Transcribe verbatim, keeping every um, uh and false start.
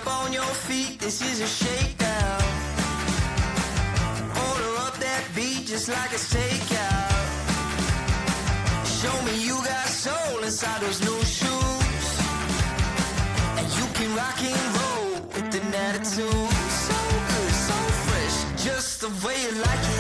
on your feet, this is a shakedown. Order up that beat just like a stakeout. Show me you got soul inside those new shoes, and you can rock and roll with an attitude. So good, so fresh, just the way you like it.